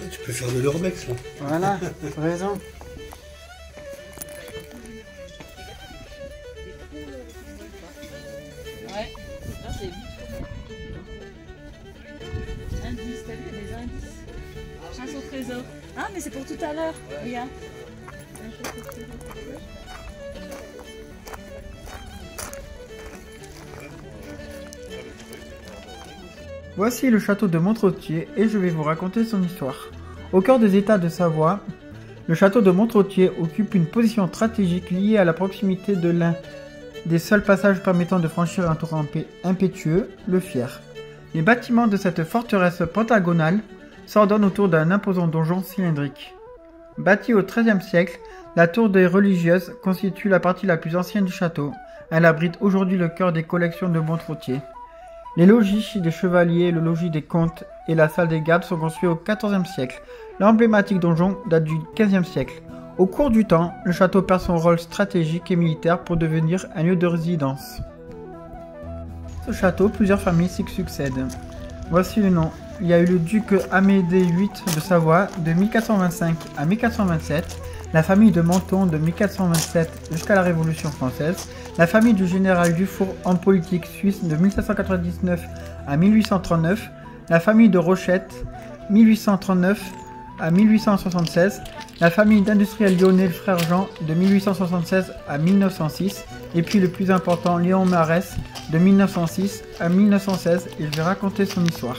Tu peux faire de l'urbex là. Voilà, t'as raison. Ouais, là c'est vite. Indice, t'as vu, il y a des indices. Chasse au trésor. Ah, mais c'est pour tout à l'heure. Regarde. Voici le château de Montrottier et je vais vous raconter son histoire. Au cœur des États de Savoie, le château de Montrottier occupe une position stratégique liée à la proximité de l'un des seuls passages permettant de franchir un torrent impétueux, le Fier. Les bâtiments de cette forteresse pentagonale s'ordonnent autour d'un imposant donjon cylindrique. Bâtie au XIIIe siècle, la tour des religieuses constitue la partie la plus ancienne du château. Elle abrite aujourd'hui le cœur des collections de Montrottier. Les logis des chevaliers, le logis des comtes et la salle des gardes sont construits au XIVe siècle. L'emblématique donjon date du XVe siècle. Au cours du temps, le château perd son rôle stratégique et militaire pour devenir un lieu de résidence. Ce château, plusieurs familles s'y succèdent. Voici les noms. Il y a eu le duc Amédée VIII de Savoie de 1425 à 1427, la famille de Menton de 1427 jusqu'à la Révolution française, la famille du général Dufour, homme politique suisse de 1799 à 1839, la famille de Rochette 1839 à 1876, la famille d'industriels lyonnais le frère Jean de 1876 à 1906, et puis le plus important Léon Marès de 1906 à 1916, et je vais raconter son histoire.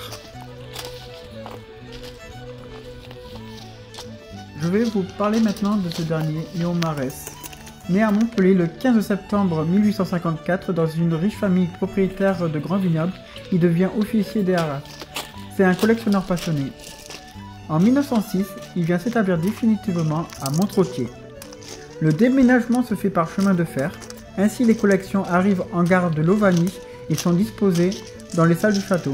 Je vais vous parler maintenant de ce dernier, Léon Marès. Né à Montpellier le 15 septembre 1854 dans une riche famille propriétaire de grands vignobles, il devient officier des haras. C'est un collectionneur passionné. En 1906, il vient s'établir définitivement à Montrottier. Le déménagement se fait par chemin de fer, ainsi les collections arrivent en gare de Lovany et sont disposées dans les salles du château.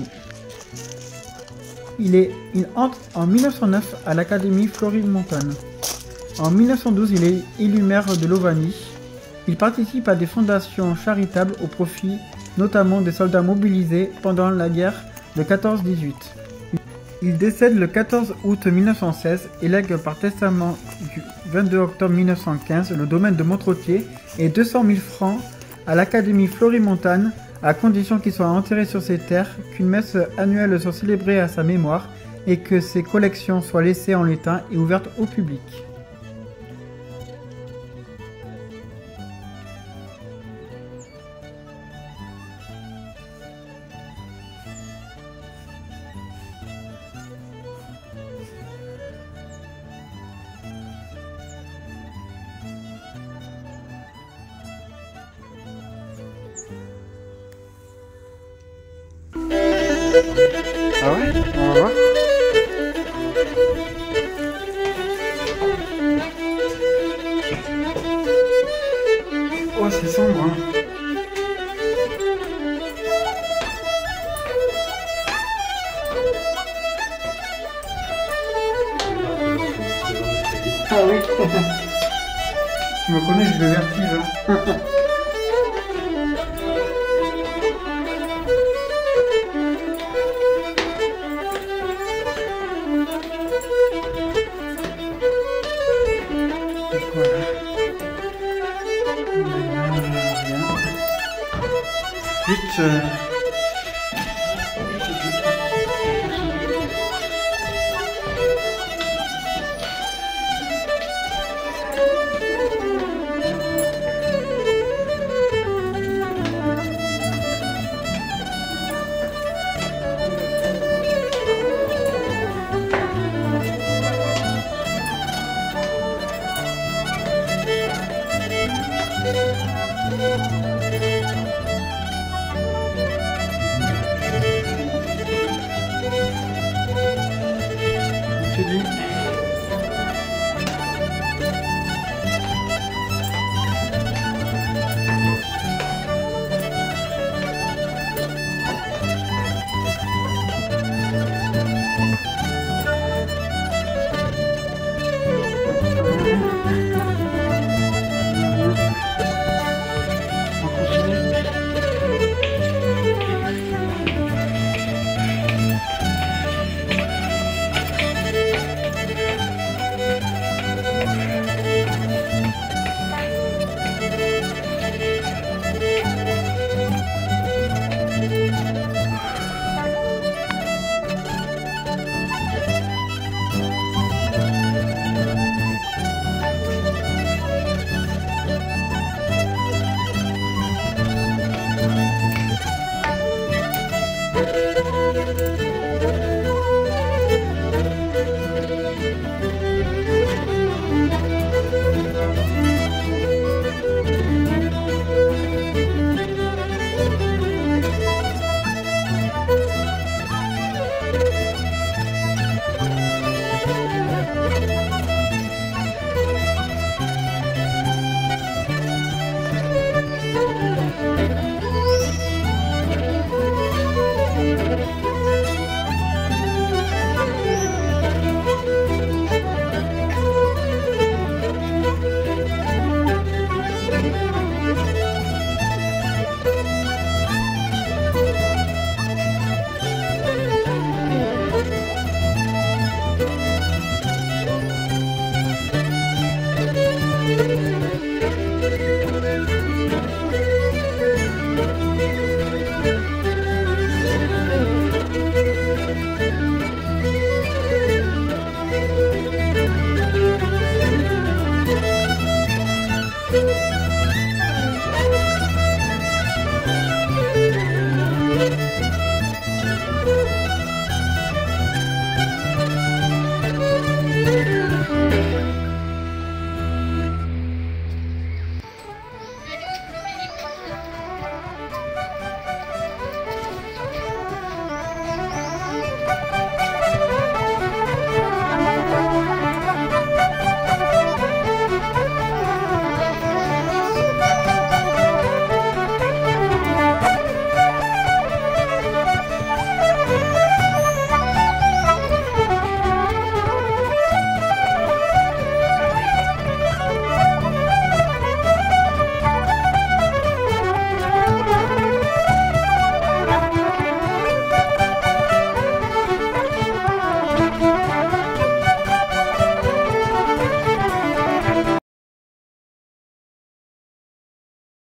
Il entre en 1909 à l'Académie Florimondane. En 1912, il est élu maire de Lovany. Il participe à des fondations charitables au profit notamment des soldats mobilisés pendant la guerre de 14-18. Il décède le 14 août 1916 et lègue par testament du 22 octobre 1915 le domaine de Montrottier et 200 000 francs à l'Académie Florimondane à condition qu'il soit enterré sur ses terres, qu'une messe annuelle soit célébrée à sa mémoire et que ses collections soient laissées en l'état et ouvertes au public. Ah ouais? On va voir. Oh, c'est sombre, hein. Ah oui. Tu me connais, j'ai le vertige. Hein. Vite. Je te dis.